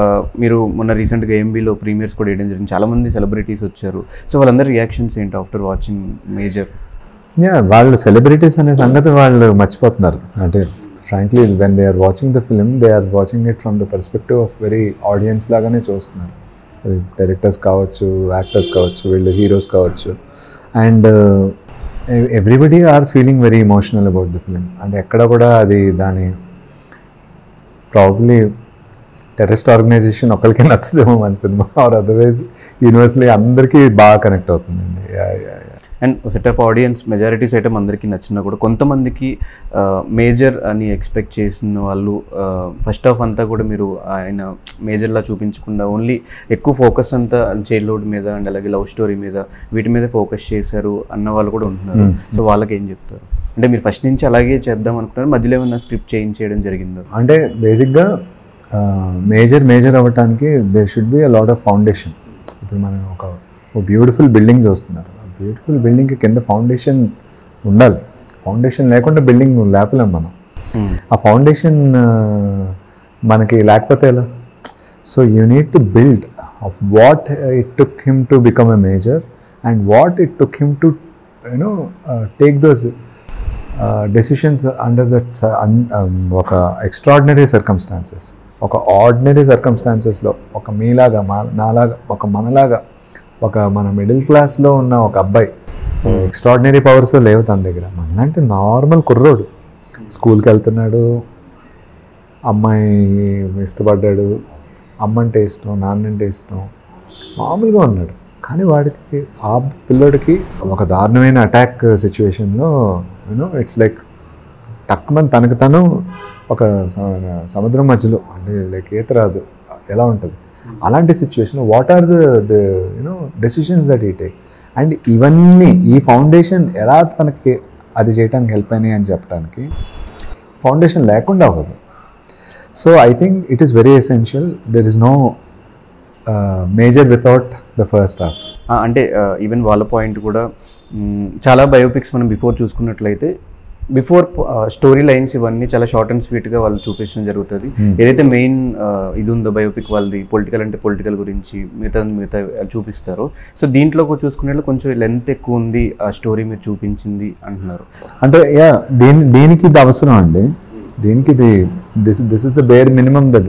మీరు మొన్న రీసెంట్గా AMBలో ప్రీమియర్స్ కూడా వేయడం జరిగింది, చాలామంది సెలబ్రిటీస్ వచ్చారు. సో వాళ్ళందరి రియాక్షన్స్ ఏంటి ఆఫ్టర్ వాచింగ్ మేజర్? వాళ్ళు సెలబ్రిటీస్ అనే సంగతి వాళ్ళు మర్చిపోతున్నారు. అంటే frankly when they are watching the film, they are watching it from the perspective of very audience లాగానే చూస్తున్నారు. అది డైరెక్టర్స్ కావచ్చు, యాక్టర్స్ కావచ్చు, వీళ్ళు హీరోస్ కావచ్చు. And everybody are feeling very emotional about the film. అంటే ఎక్కడ కూడా అది దాని ప్రాబబ్లీ టెర్రరిస్ట్ ఆర్గనైజేషన్ ఒకరికి నచ్చదేమో మన సినిమా, ఆర్ అదర్వైజ్ యూనివర్సలీ అందరికీ బాగా కనెక్ట్ అవుతుందండి. And set of audience majorities item అందరికీ నచ్చినా కూడా కొంతమందికి మేజర్ అని ఎక్స్పెక్ట్ చేసిన వాళ్ళు ఫస్ట్ హాఫ్ అంతా కూడా మీరు ఆయన మేజర్లా చూపించకుండా ఓన్లీ ఎక్కువ ఫోకస్ అంతా చైల్డ్హుడ్ మీద అండ్ అలాగే లవ్ స్టోరీ మీద వీటి మీద ఫోకస్ చేశారు అన్న వాళ్ళు కూడా ఉంటున్నారు. సో వాళ్ళకి ఏం చెప్తారు? అంటే మీరు ఫస్ట్ నుంచి అలాగే చేద్దాం అనుకుంటున్నారు, మధ్యలో ఏమన్నా స్క్రిప్ట్ చేంజ్ చేయడం జరిగిందో? అంటే బేసిక్గా మేజర్ అవ్వటానికి there should be a lot of foundation. ఇప్పుడు మనం ఒక బ్యూటిఫుల్ బిల్డింగ్ చూస్తున్నారు, బ్యూటిఫుల్ బిల్డింగ్కి కింద ఫౌండేషన్ ఉండాలి. ఫౌండేషన్ లేకుండా బిల్డింగ్ లేపలేం మనం. ఆ ఫౌండేషన్ మనకి లేకపోతే ఎలా? So you need to build of what it took him to become a major and what it took him to take those decisions under that ఒక ఎక్స్ట్రాడినరీ సర్కమ్స్టాన్సెస్. ఒక ordinary సర్కమ్స్టాన్సెస్లో ఒక మీలాగా నాలాగా ఒక మనలాగా ఒక మన మిడిల్ క్లాస్లో ఉన్న ఒక అబ్బాయి, ఎక్స్ట్రాడినరీ పవర్స్ లేవు తన దగ్గర. మనలాంటి నార్మల్ కుర్రోడు స్కూల్కి వెళ్తున్నాడు, అమ్మాయి ఇష్టపడ్డాడు, అమ్మంటే ఇష్టం, నాన్నంటే ఇష్టం, మామూలుగా ఉన్నాడు. కానీ వాడికి ఆ పిల్లోడికి ఒక దారుణమైన అటాక్ సిచ్యువేషన్లో ఇట్స్ లైక్ టక్మన్ తనకు తను ఒక సముద్రం మధ్యలో, అంటే లైక్ ఈత రాదు ఎలా ఉంటుంది అలాంటి సిచ్యువేషన్లో what are the decisions that he take. And ఇవన్నీ ఈ ఫౌండేషన్ ఎలా తనకి అది చేయడానికి హెల్ప్ అయినాయి అని చెప్పడానికి ఫౌండేషన్ లేకుండా అవ్వదు. So I think it is very essential. There is no Major without the first half. అంటే ఈవెన్ వాళ్ళ పాయింట్ కూడా చాలా బయోపిక్స్ మనం బిఫోర్ చూసుకున్నట్లయితే బిఫోర్ స్టోరీ లైన్స్ ఇవన్నీ చాలా షార్ట్ అండ్ స్వీట్గా వాళ్ళు చూపించడం జరుగుతుంది. ఏదైతే మెయిన్ ఇది ఉందో బయోపిక్ వాళ్ళది పొలిటికల్ అంటే పొలిటికల్ గురించి మిగతా చూపిస్తారో, సో దీంట్లో చూసుకునే కొంచెం లెంత్ ఎక్కువ ఉంది ఆ స్టోరీ మీరు చూపించింది అంటున్నారు. అంటే దీనికి ఇది అవసరం అండి, దీనికి ఇది this is the bare minimum that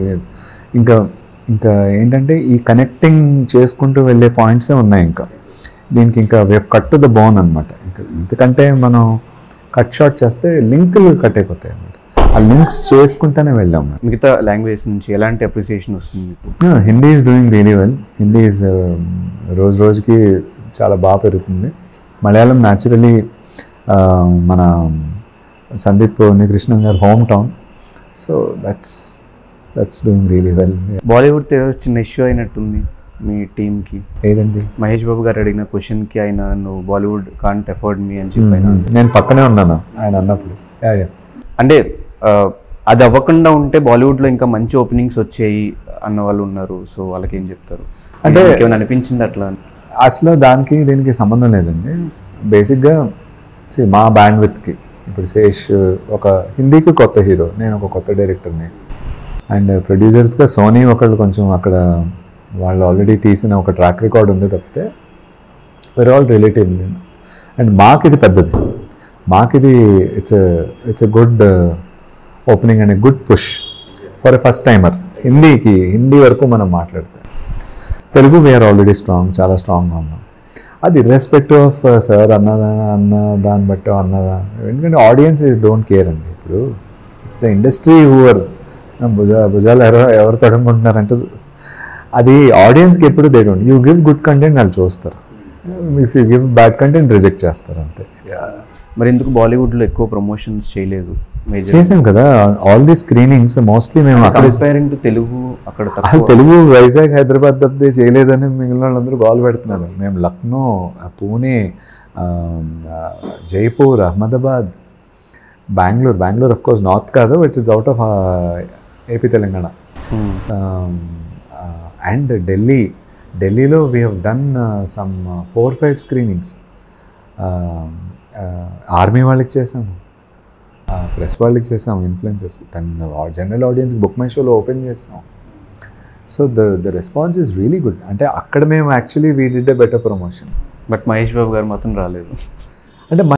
ఇంకా ఏంటంటే ఈ కనెక్టింగ్ చేసుకుంటూ వెళ్ళే పాయింట్సే ఉన్నాయి. దీనికి ఇంకా కట్ టు ద బోన్ అనమాట. ఇంతకంటే మనం కట్ షార్ట్ చేస్తే లింకులు కట్ అయిపోతాయి అన్నమాట. ఆ లింక్స్ చేసుకుంటూనే వెళ్ళాము. మిగతా లాంగ్వేజ్ నుంచి ఎలాంటి అప్రిసియేషన్ వస్తుంది మీకు? Hindi is doing really well. Hindi is రోజుకి చాలా బాగా పెరుగుతుంది. మలయాళం న్యాచురలీ మన Sandeep Unnikrishnan garu home town, so that's doing really well. Bollywood చిన్న ఇష్యూ అయినట్టుంది మీ టీమ్కి. ఏదండి? మహేష్ బాబు గారు అడిగిన క్వశ్చన్కి ఆయన నువ్వు బాలీవుడ్ కాంట్ ఎఫోర్డ్ మీ అని చెప్పి నేను పక్కనే ఉన్నాను ఆయన అన్నప్పుడు. అంటే అది అవ్వకుండా ఉంటే బాలీవుడ్లో ఇంకా మంచి ఓపెనింగ్స్ వచ్చాయి అన్న వాళ్ళు ఉన్నారు. సో వాళ్ళకి ఏం చెప్తారు? అంటే ఏమైనా అనిపించింది అట్లా? అసలు దానికి దీనికి సంబంధం లేదండి. బేసిక్గా మా బ్యాండ్ విత్కి ఇప్పుడు శేష్ ఒక హిందీకి కొత్త హీరో, నేను ఒక కొత్త డైరెక్టర్ని. అండ్ ప్రొడ్యూసర్స్గా సోనీ ఒకళ్ళు కొంచెం అక్కడ వాళ్ళు ఆల్రెడీ తీసిన ఒక ట్రాక్ రికార్డ్ ఉంది తప్పితే we're all relative. అండ్ మాకు ఇది పెద్దది, మాకు ఇది it's a good opening and a good push for a first timer. Hindi వరకు మనం మాట్లాడితే తెలుగు వీఆర్ ఆల్రెడీ స్ట్రాంగ్, చాలా స్ట్రాంగ్గా ఉన్నాం. అది ఇర్రెస్పెక్టివ్ ఆఫ్ సార్ అన్న దాన్ని బట్టి అన్నదా, ఎందుకంటే ఆడియన్స్ డోంట్ కేర్ అండి. ఇప్పుడు ద ఇండస్ట్రీ హూవర్ భుజాలు ఎవరు తడుముకుంటున్నారంటే అది ఆడియన్స్కి ఎప్పుడు they don't. You give good content వాళ్ళు చూస్తారు, if you give bad content reject చేస్తారు అంతే. మరి ఎందుకు బాలీవుడ్లో ఎక్కువ ప్రమోషన్స్ చేయలేదు? చేసాం కదా ఆల్ ది స్క్రీనింగ్స్ మోస్ట్లీ మేము అక్కడ తెలుగు అక్కడ తెలుగు వైజాగ్ హైదరాబాద్ తప్పితే చేయలేదని మిగిలిన వాళ్ళందరూ గోల్ పెడుతున్నారు. మేము Lucknow, Pune, Jaipur, Ahmedabad, Bengaluru of course north కాదు, but it's out of AP Telangana. And ఢిల్లీలో we have done some 4-5 screenings. Army వాళ్ళకి చేసాము, ప్రెస్ వాళ్ళకి చేసాము, ఇన్ఫ్లుయెన్సర్స్, జనరల్ ఆడియన్స్కి బుక్ మై షోలో ఓపెన్ చేస్తాం. So the response is really good. అంటే అక్కడ మేము actually we did a better promotion. But Mahesh Babu garu మాత్రం రాలేదు. అంటే